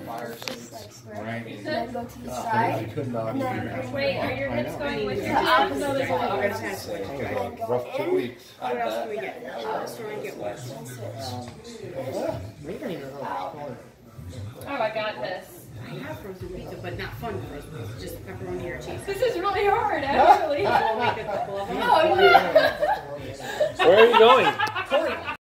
Right. And then go to the side. I could not. And then wait, are your hips going with your the opposite no, there's side. a And then go Rough 2 in. weeks. What else do we get? What else do we get? And switch. Oh, I got this. I have frozen pizza, but not fun frozen pizza, just pepperoni or cheese. This is really hard, actually. We'll make a couple of them. Oh, no. Where are you going?